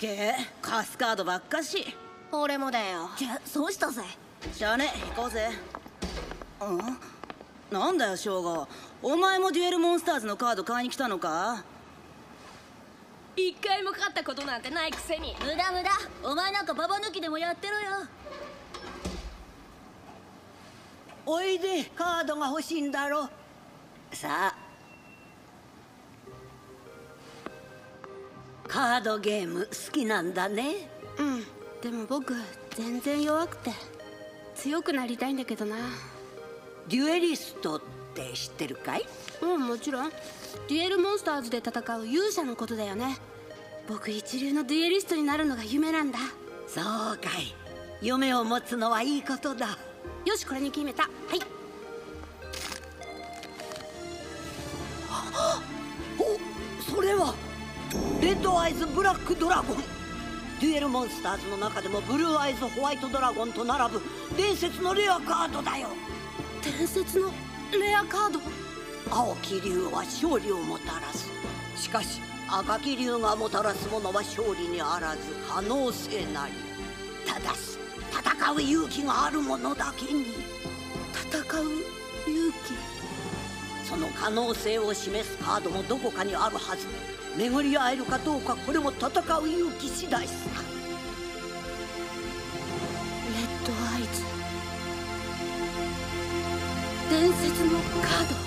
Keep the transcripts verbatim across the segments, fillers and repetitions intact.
けえ、カスカードばっかし。 俺もだよ。 じゃ、そうしたぜ。 じゃあね、行こうぜ。うん？なんだよショーゴ、お前もデュエルモンスターズのカード買いに来たのか？ 一回も勝ったことなんてないくせに。 無駄無駄。お前なんかババ抜きでもやってろよ。 おいで、カードが欲しいんだろ。さあ、カードゲーム好きなんだね。 うん、でも僕全然弱くて強くなりたいんだけどな。 デュエリストって知ってるかい？ うん、もちろん。デュエルモンスターズで戦う勇者のことだよね。僕一流のデュエリストになるのが夢なんだ。 そうかい。夢を持つのはいいことだ。 よし、これに決めた。はい。 お、それはレッドアイズブラックドラゴン。デュエルモンスターズの中でもブルーアイズホワイトドラゴンと並ぶ伝説のレアカードだよ。 伝説のレアカード。 青き竜は勝利をもたらす。しかし赤き竜がもたらすものは勝利にあらず可能性なり。ただし戦う勇気がある者だけに。 戦う勇気。 その可能性を示すカードもどこかにあるはず。巡り合えるかどうか、これも戦う勇気次第さ。 レッドアイズ、伝説のカード。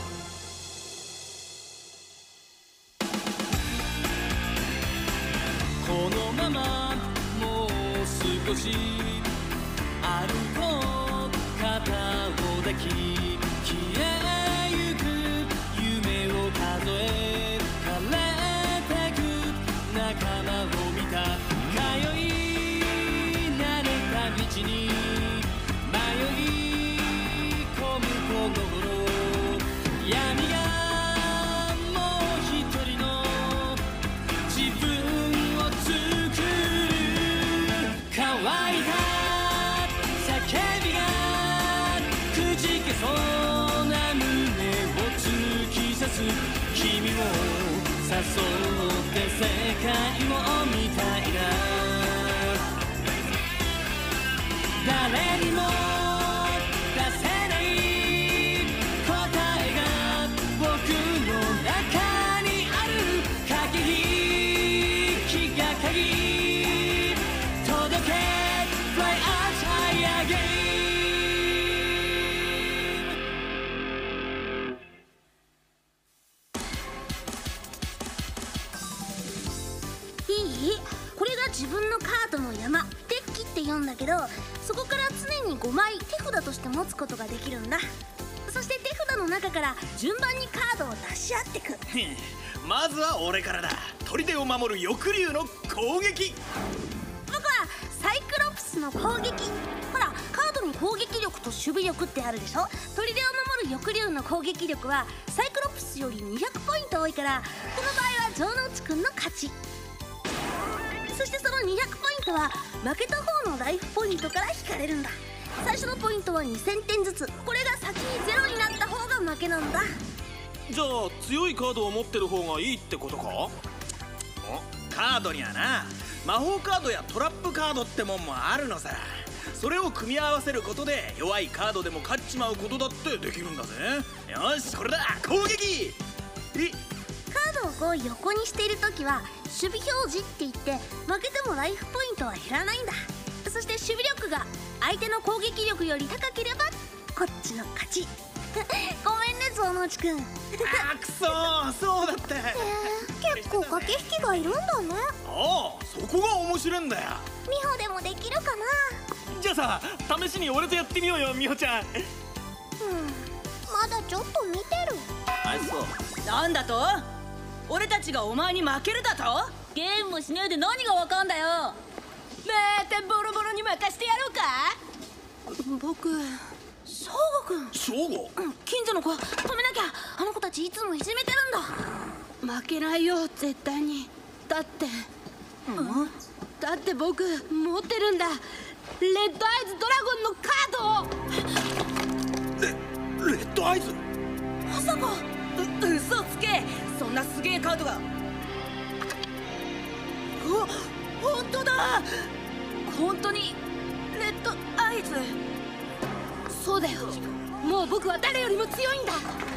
このままもう少し歩こう、肩を抱き消えゆく夢を数え、枯れてく仲間を見た。通い慣れた道に迷い込むこの頃、闇がもう一人の自分を作る。乾いた叫びがくじけそうな胸を突き刺す。君を誘って世界を見たいな。誰にも出せない答えが僕の中にある。駆け引きが鍵。届け Fly us high again。 いい？これが自分のカードの山、デッキって言うんだけど、そこから常にごまい手札として持つことができるんだ。そして手札の中から順番にカードを出し合ってく。 まずは俺からだ。砦を守る翼竜の攻撃。 僕はサイクロプスの攻撃。ほら、カードに攻撃力と守備力ってあるでしょ。砦を守る翼竜の攻撃力はサイクロプスよりにひゃくポイント多いから、この場合は城之内くんの勝ち。そしてそのにひゃくポイントは負けた方のライフポイントから引かれるんだ。最初のポイントはにせんてんずつ。これが先にゼロになった方が負けなんだ。 じゃあ強いカードを持ってる方がいいってことか？お、カードにはな、魔法カードやトラップカードってもんもあるのさ。それを組み合わせることで弱いカードでも勝っちまうことだってできるんだぜ。よし、これだ、攻撃。え、 カードをこう横にしているときは守備表示って言って、負けてもライフポイントは減らないんだ。そして守備力が相手の攻撃力より高ければこっちの勝ち。ごめんね城之内くん。 あーくそー、そうだって。 えー、結構駆け引きがいるんだね。 ああ、そこが面白いんだよ。 美穂でもできるかな。 じゃあさ、試しに俺とやってみようよ、美穂ちゃん。 うん、まだちょっと見てる。 あ、そう。 なんだと？俺たちがお前に負けるだと？ ゲームもしねえで何がわかんだよ。 またボロボロに任してやろうか。僕、 翔吾くん。 翔吾？ うん、近所の子、止めなきゃ。あの子たちいつもいじめてるんだ。 負けないよ、絶対に。だって、うん、だって僕持ってるんだ。レッドアイズドラゴンのカードを。 レ、レッドアイズ？ まさか。う、嘘つけ。そんなすげえカードが。うわ、 本当だ。本当にレッドアイズ。 そうだよ、もう僕は誰よりも強いんだ。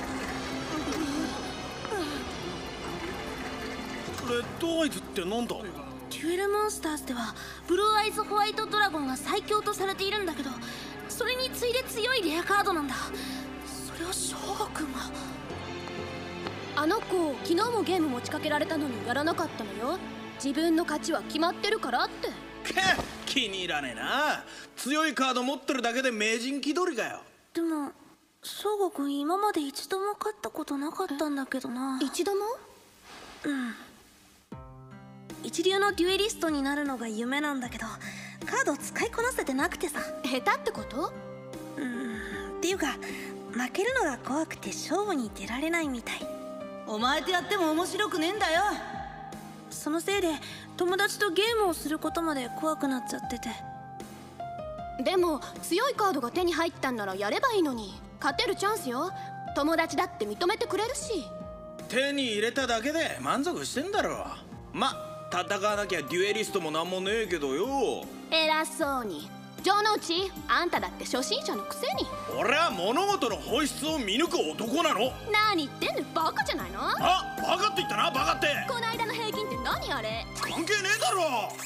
レッドアイズってなんだ？ デュエルモンスターズではブルーアイズホワイトドラゴンが最強とされているんだけど、それに次いで強いレアカードなんだ。それを翔吾くんが。 あの子昨日もゲーム持ちかけられたのにやらなかったのよ。自分の勝ちは決まってるからって。 け気に入らねえな。強いカード持ってるだけで名人気取りかよ。 でも翔吾くん今まで一度も勝ったことなかったんだけどな。 一度も？ うん。一流のデュエリストになるのが夢なんだけど、カードを使いこなせてなくてさ。 下手ってこと？ うーん、っていうか負けるのが怖くて勝負に出られないみたい。 お前とやっても面白くねえんだよ。 そのせいで友達とゲームをすることまで怖くなっちゃってて。 でも強いカードが手に入ったんならやればいいのに。勝てるチャンスよ。友達だって認めてくれるし。 手に入れただけで満足してんだろ。ま戦わなきゃデュエリストもなんもねえけどよ。 偉そうに。城之内、あんただって初心者のくせに。 俺は物事の本質を見抜く男なの。 何言ってんの、バカじゃないの？ あ、バカって言ったな、バカって。 この間の平均って何あれ？ 関係ねえだろ。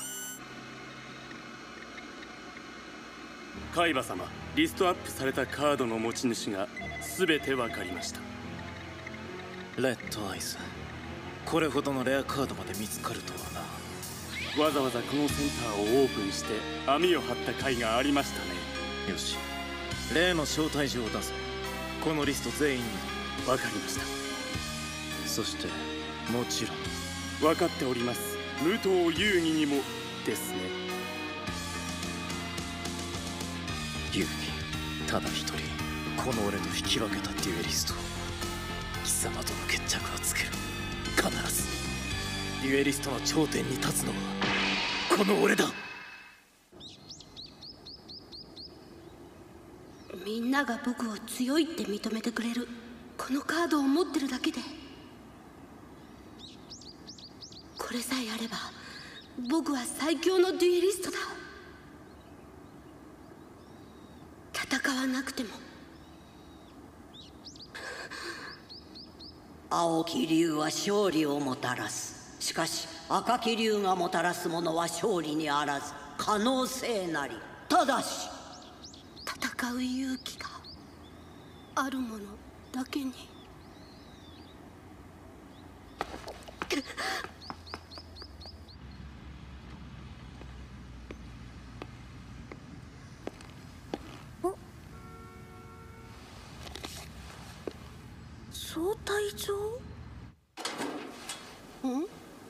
海馬様、リストアップされたカードの持ち主が全て分かりました。 レッドアイズ、これほどのレアカードまで見つかるとはな。 わざわざこのセンターをオープンして網を張った甲斐がありましたね。 よし、例の招待状を出せ。このリスト全員に。 分かりました。 そしてもちろん分かっております。武藤遊戯にもですね。 遊戯、ただ一人この俺と引き分けたデュエリスト、貴様との決着はつける。必ずデュエリストの頂点に立つのはこの俺だ。 みんなが僕を強いって認めてくれる。このカードを持ってるだけで。これさえあれば僕は最強のデュエリストだ。戦わなくても。 青木竜は勝利をもたらす。しかし赤木竜がもたらすものは勝利にあらず可能性なり。ただし戦う勇気があるものだけに。 招待状？ ん？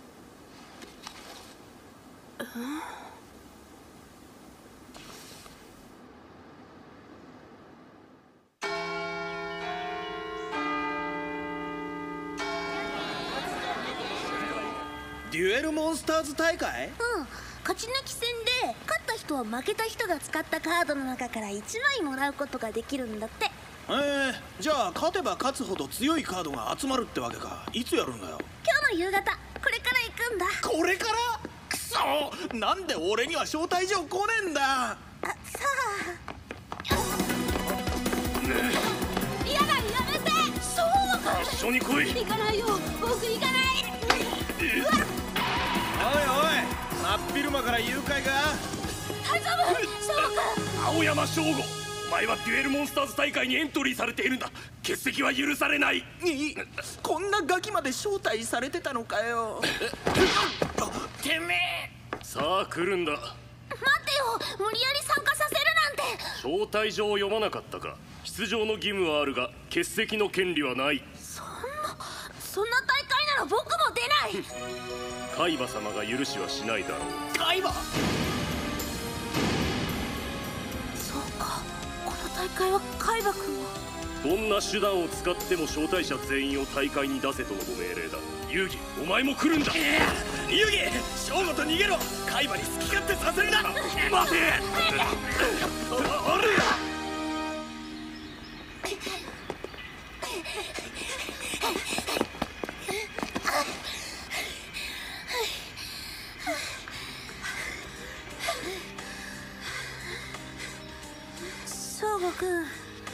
デュエルモンスターズ大会？ うん、勝ち抜き戦で勝った人は負けた人が使ったカードの中からいちまいもらうことができるんだって。 えー、じゃあ勝てば勝つほど強いカードが集まるってわけか。いつやるんだよ？ 今日の夕方、これから行くんだ。 これから？くそ、なんで俺には招待状来ねえんだ。 あ、さあ。 やだ、やめて。そうか。 一緒に来い。 行かないよ、僕行かない。 おいおい、真っ昼間から誘拐が。 大丈夫？そうか。 青山翔吾、お前はデュエルモンスターズ大会にエントリーされているんだ。欠席は許されない。 いこんなガキまで招待されてたのかよ。てめえ。 さあ来るんだ。 待ってよ、無理やり参加させるなんて。 招待状を読まなかったか。出場の義務はあるが欠席の権利はない。 そんなそんな大会なら僕も出ない。 海馬様が許しはしないだろう。 海馬？ そうか、この大会は海馬くんは。 どんな手段を使っても招待者全員を大会に出せとのご命令だ。遊戯、お前も来るんだ。 遊戯、翔吾と逃げろ。海馬に好き勝手させるな。待て。おる。 くん、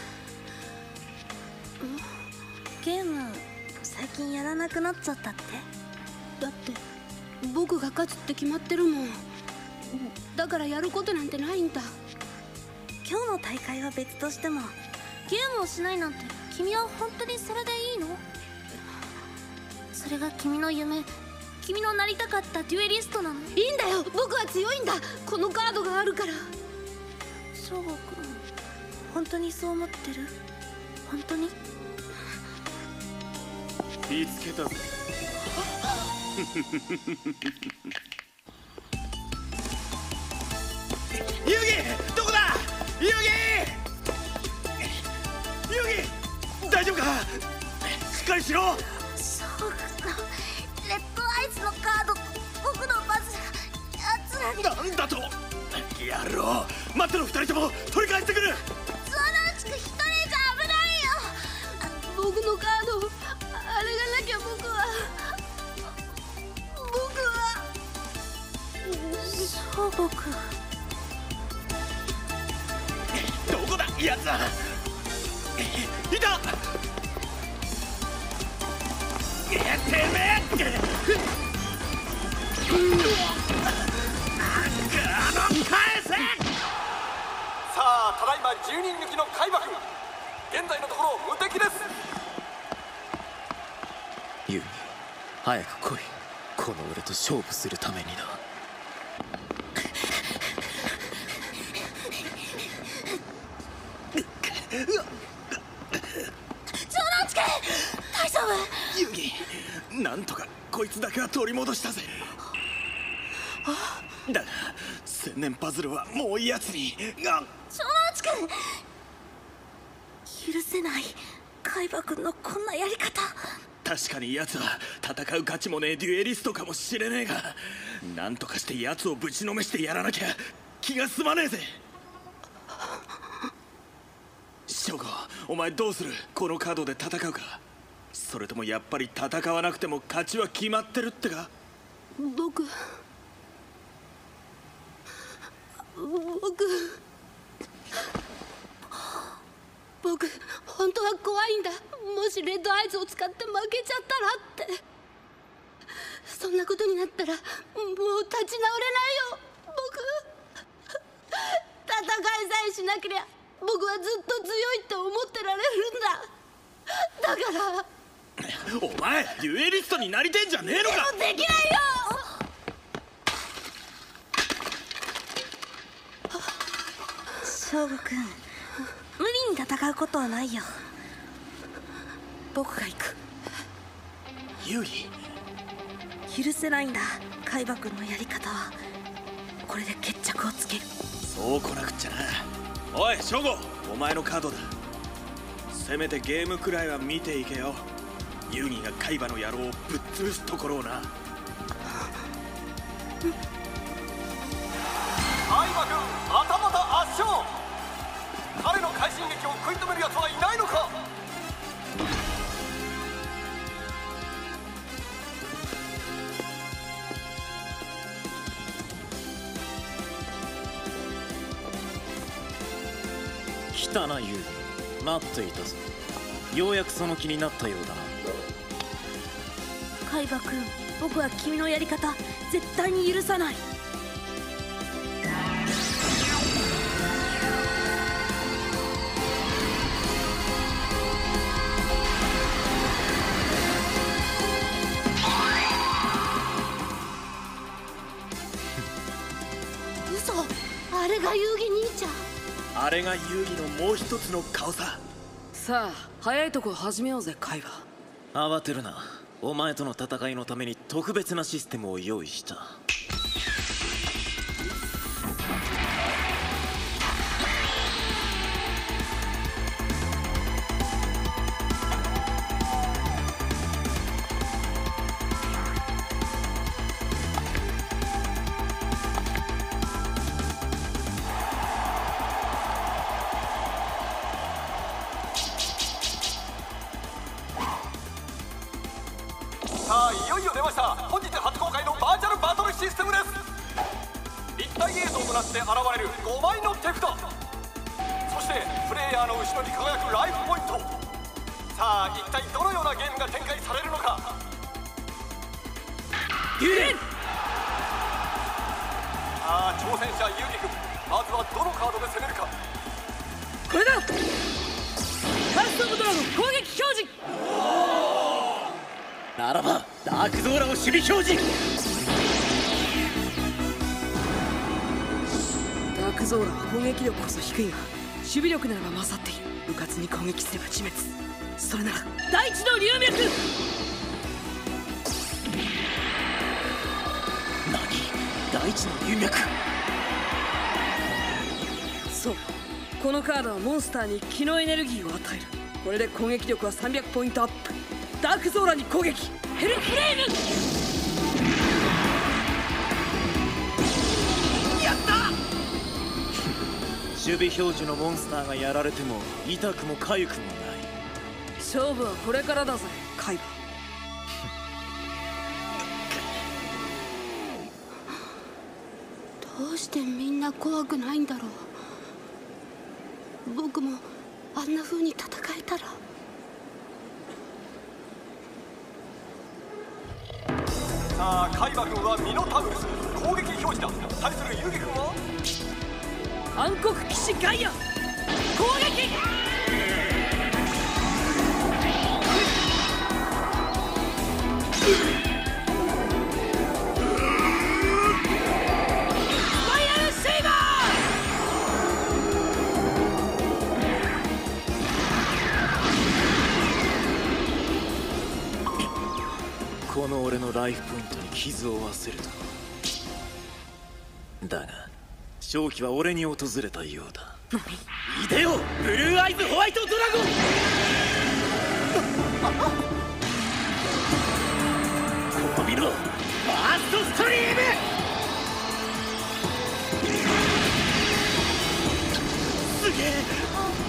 ゲーム最近やらなくなっちゃったって？ だって僕が勝つって決まってるもん。だからやることなんてないんだ。 今日の大会は別としてもゲームをしないなんて君は本当にそれでいいの？それが君の夢、君のなりたかったデュエリストなの？ いいんだよ、僕は強いんだ。このカードがあるから。 翔吾くん、本当にそう思ってる？本当に？ 見つけたぜ。 遊戯どこだ？遊戯遊戯大丈夫か？しっかりしろ。 翔吾くん、レッドアイズのカード、僕のバズやつらに。 なんだと？やろう、待ってろ、二人とも取り返してくる。 ゾロチク一人じゃ危ないよ。 僕のカード、あれがなきゃ僕は僕は翔吾くん、 どこだやつは。いた。てめえあの返せ。 さあ、ただいまじゅうにん抜きの開幕。現在のところ無敵です。 ユウミ、早く来い。この俺と勝負するためにな。 大丈夫？ 遊戯、なんとかこいつだけは取り戻したぜ。だが千年パズルはもういいやつに。がゾロチ君、許せない。海馬君のこんなやり方。 確かに奴は戦う価値もねえデュエリストかもしれねえが、なんとかして奴をぶちのめしてやらなきゃ気が済まねえぜ。翔吾、お前どうする？このカードで戦うか？それともやっぱり戦わなくても勝ちは決まってるってか？ 僕僕僕本当は怖いんだ。もしレッドアイズを使って負けちゃったらって。そんなことになったらもう立ち直れないよ。僕戦いさえしなけりゃ僕はずっと強いって思ってられるんだ。だからお前デュエリストになりてんじゃねえのか？ でもできないよ。翔吾くん、無理に戦うことはないよ。僕が行く。 ユリ、 許せないんだ。海馬くんのやり方はこれで決着をつける。 そう来なくっちゃな。おい翔吾、お前のカードだ。せめてゲームくらいは見ていけよ。ユギが海馬の野郎をぶっ潰すところをな。 海馬くん、またまた圧勝。彼の快進撃を食い止める奴はいないのか？ 来たなユウリ、待っていたぞ。ようやくその気になったようだな。 海馬くん、僕は君のやり方絶対に許さない。 嘘、あれが遊戯兄ちゃん。 あれが遊戯のもう一つの顔さ。 さあ、早いとこ始めようぜ海馬。 慌てるな。お前との戦いのために特別なシステムを用意した。 さあ、いよいよ出ました。本日初公開のバーチャルバトルシステムです。立体映像となって現れるごまいの手札、そしてプレイレイヤーの後ろに輝くライフポイント。さあ一体どのようなゲームが展開されるのか。 デュエル。 さあ挑戦者ユウギ君、まずはどのカードで攻めるか。 これだ。カストオブドラゴン攻撃表示。 ならばダークゾーラを守備表示。 ダークゾーラは攻撃力こそ低いが守備力ならば勝っている。うかつに攻撃すれば自滅。それなら大地の龍脈。 何？大地の龍脈。 そう、このカードはモンスターに気のエネルギーを与える。これで攻撃力はさんびゃくポイントアップ。ダークゾーラに攻撃。ヘルフレーム。 やった。守備表示のモンスターがやられても痛くも痒くもない。 勝負はこれからだぜカイバ。 どうしてみんな怖くないんだろう。僕もあんな風に戦えたら。 さあカイバ君はミノタウルス攻撃表示だ。対するユウギ君は暗黒騎士ガイア攻撃。 この俺のライフポイントに傷を負わせるだろう。だが勝機は俺に訪れたようだ。いでよブルーアイズホワイトドラゴン。この見ろファーストストリーム。すげえ。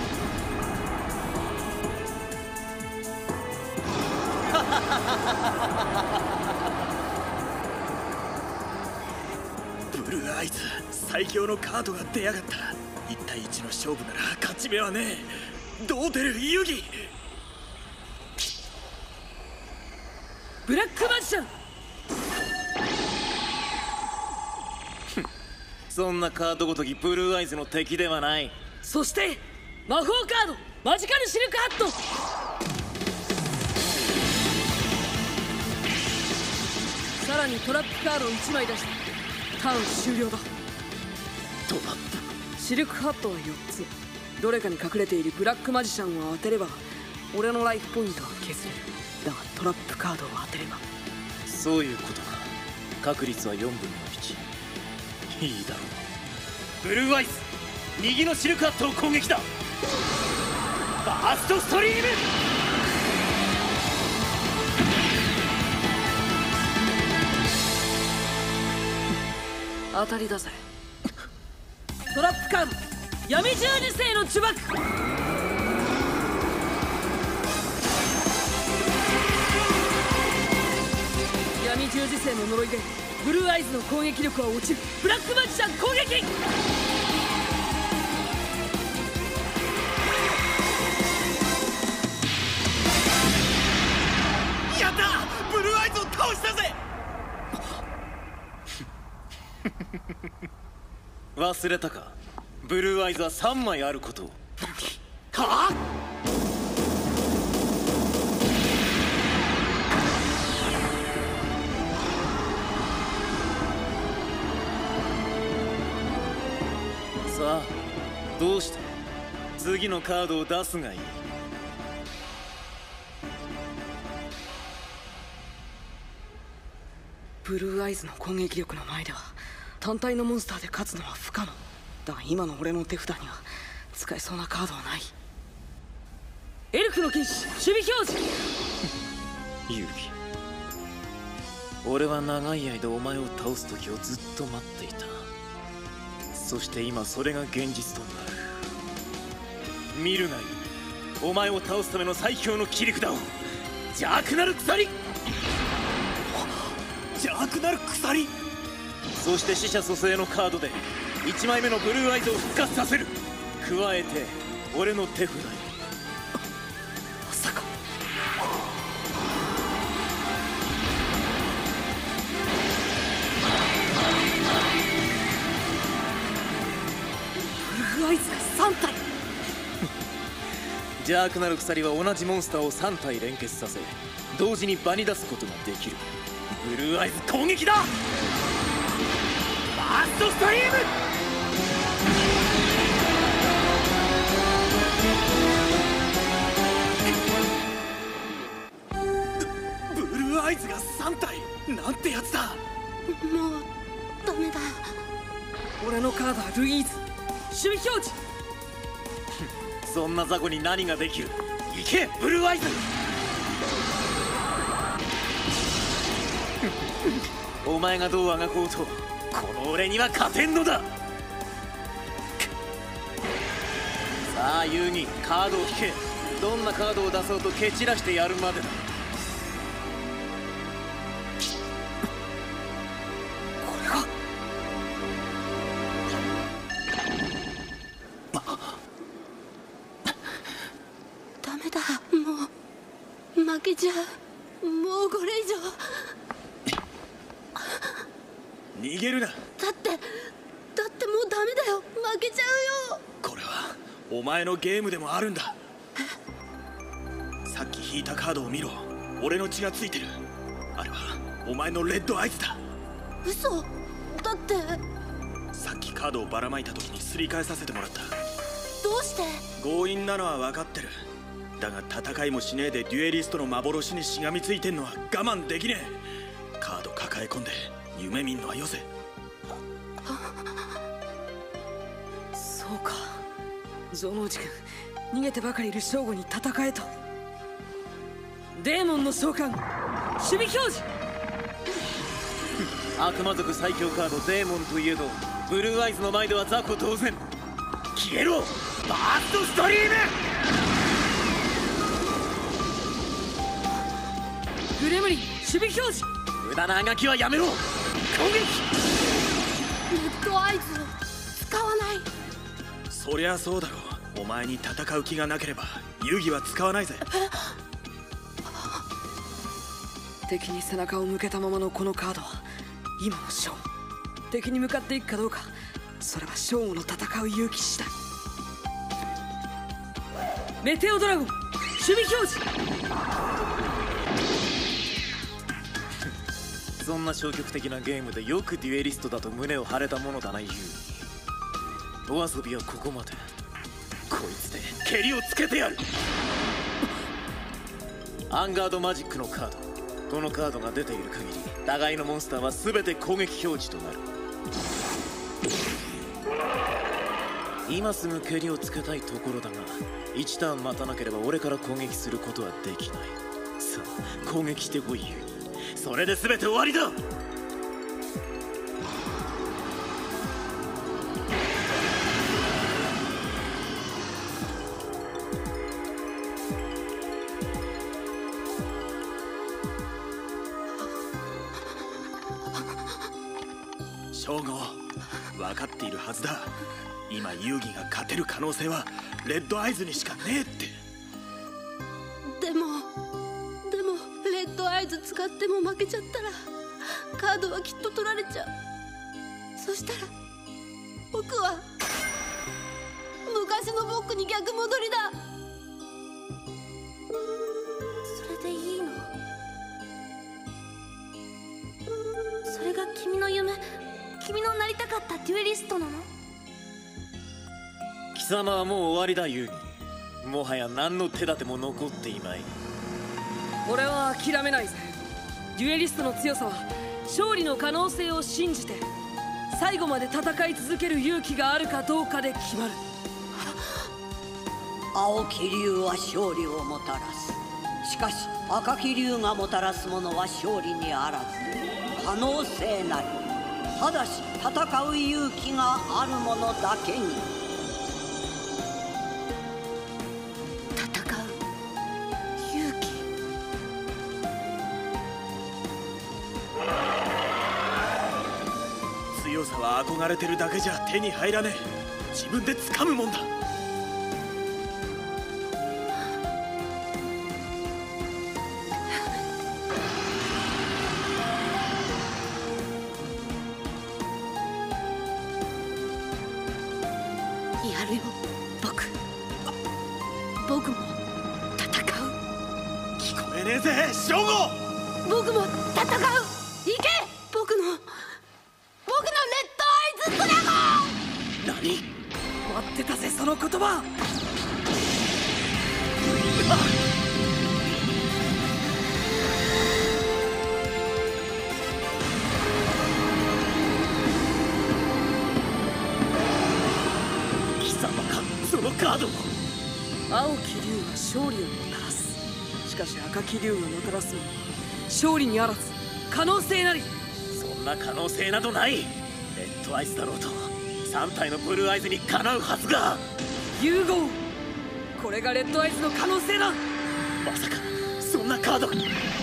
ブルーアイズ最強のカードが出やがった。いち対いちの勝負なら勝ち目はねえ。どう出るユギ。 ブラックマジシャン。 そんなカードごときブルーアイズの敵ではない。 そして魔法カードマジカルシルクハット。さらにトラップカードをいちまい出してターン終了だ。 トラップ。 シルクハットはよっつ。どれかに隠れているブラックマジシャンを当てれば俺のライフポイントは削れる。だがトラップカードを当てれば。 そういうことか。確率はよんぶんのいち。いいだろう。ブルーアイズ右のシルクハットを攻撃だ。ファーストストリーム。 当たりだぜ。トラップカード闇十字星の呪縛。闇十字星の呪いでブルーアイズの攻撃力は落ちる。ブラックマジシャン攻撃。 やった、ブルーアイズを倒したぜ。 忘れたか。ブルーアイズはさんまいあることを。 はあ。 さあどうした。次のカードを出すがいい。 ブルーアイズの攻撃力の前では単体のモンスターで勝つのは不可能だが、今の俺の手札には使えそうなカードはない。エルフの剣士守備表示。 ユウキ、俺は長い間お前を倒す時をずっと待っていた。そして今それが現実となる。見るがいい、お前を倒すための最強の切り札を。邪悪なる鎖。 邪悪なる鎖。 そして死者蘇生のカードでいちまいめのブルーアイズを復活させる。加えて俺の手札に。 まさかブルーアイズがさん体。 邪悪なる鎖は同じモンスターをさん体連結させ同時に場に出すことができる。ブルーアイズ攻撃だ。ファーストストリーム。 ブルーアイズがさん体なんてやつだ。 もうダメだ。 俺のカードはルイーズ。守備表示。 そんな雑魚に何ができる。行けブルーアイズ。お前がどうあがこうとこの俺には勝てんのだ。さあ遊戯カードを引け。どんなカードを出そうと蹴散らしてやるまでだ。 これがダメだ。もう負けちゃう。もうこれ以上。 逃げるな。 だってだってもうダメだよ。負けちゃうよ。 これはお前のゲームでもあるんだ。さっき引いたカードを見ろ。俺の血がついてる。あれはお前のレッドアイズだ。 嘘だって。 さっきカードをばらまいた時にすり替えさせてもらった。 どうして。 強引なのは分かってる。だが戦いもしねえでデュエリストの幻にしがみついてんのは我慢できねえ。カード抱え込んで夢見んのはよせ。 そうか。城之内君逃げてばかりいる正吾に戦えと。デーモンの召喚。守備表示。 悪魔族最強カードデーモンといえどブルーアイズの前では雑魚当然。消えろバーストストリーム。 グレムリン守備表示。 無駄なあがきはやめろ。攻撃。 レッドアイズを使わない。 そりゃそうだろう。お前に戦う気がなければ遊戯は使わないぜ。 敵に背中を向けたままのこのカードは今のショー。敵に向かっていくかどうか、それはショーの戦う勇気次第。メテオドラゴン守備表示。 そんな消極的なゲームでよくデュエリストだと胸を張れたものだなユウ。お遊びはここまで。こいつで蹴りをつけてやる。アンガードマジックのカード。このカードが出ている限り互いのモンスターは全て攻撃表示となる。今すぐ蹴りをつけたいところだがいちターン待たなければ俺から攻撃することはできない。さあ攻撃してこいユウ。それで全て終わりだ。 正吾分かっているはずだ。今遊戯が勝てる可能性はレッドアイズにしかねえって。 でもでもレッドアイズ使っても負けちゃったらカードはきっと取られちゃう。そしたら僕は昔の僕に逆戻りだ。 それでいいの？それが君の夢、君のなりたかったデュエリストなの？ 貴様はもう終わりだユウギ。もはや何の手立ても残っていまい。 俺は諦めないぜ。デュエリストの強さは勝利の可能性を信じて最後まで戦い続ける勇気があるかどうかで決まる。 青き竜は勝利をもたらす。しかし赤き竜がもたらすものは勝利にあらず可能性なり。ただし戦う勇気がある者だけに。 戦う勇気。 強さは憧れてるだけじゃ手に入らねえ。自分で掴むもんだ。 僕も戦う。 聞こえねえぜショゴ。 僕も戦う。行け僕の僕のレッドアイズドラゴン。 何？待ってたぜその言葉。 貴様かそのカードも。 青き竜が勝利をもたらす。しかし赤き竜がもたらすものは勝利にあらず可能性なり。 そんな可能性などない。レッドアイズだろうとさん体のブルーアイズにかなうはずが。 融合、これがレッドアイズの可能性だ。 まさかそんなカード。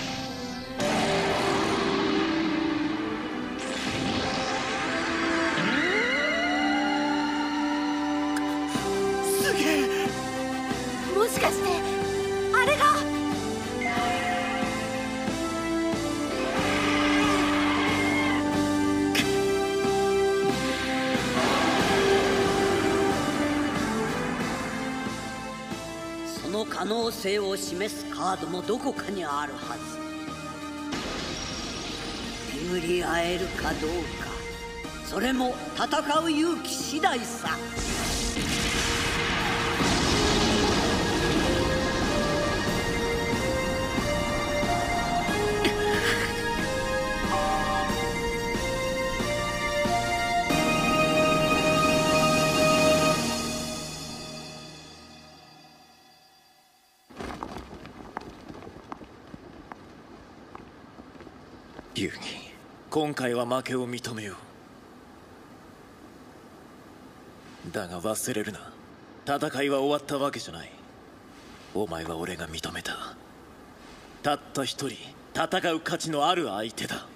すげえ。 もしかしてあれが。 その可能性を示すカードもどこかにあるはず。巡り会えるかどうか、それも戦う勇気次第さ。 遊戯、今回は負けを認めよう。だが忘れるな、戦いは終わったわけじゃない。お前は俺が認めたたった一人戦う価値のある相手だ。 や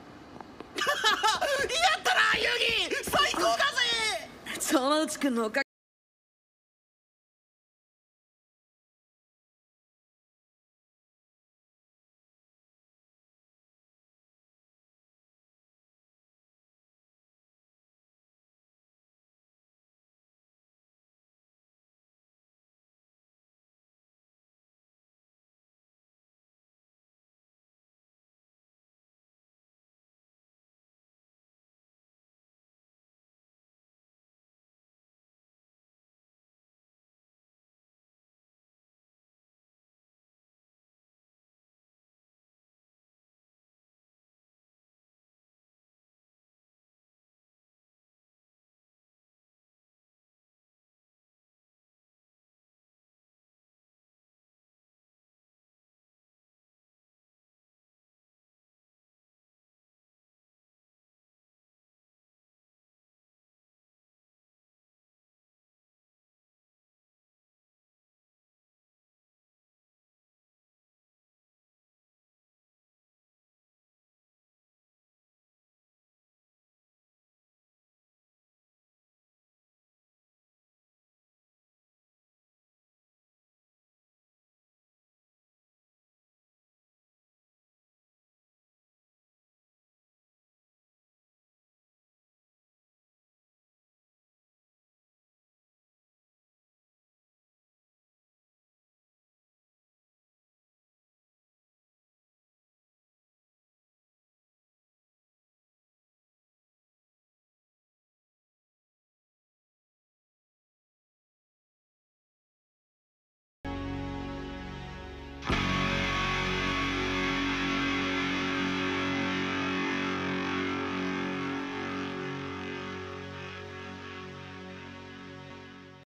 ったな遊戯、最高だぜ。 長内くんのおかげ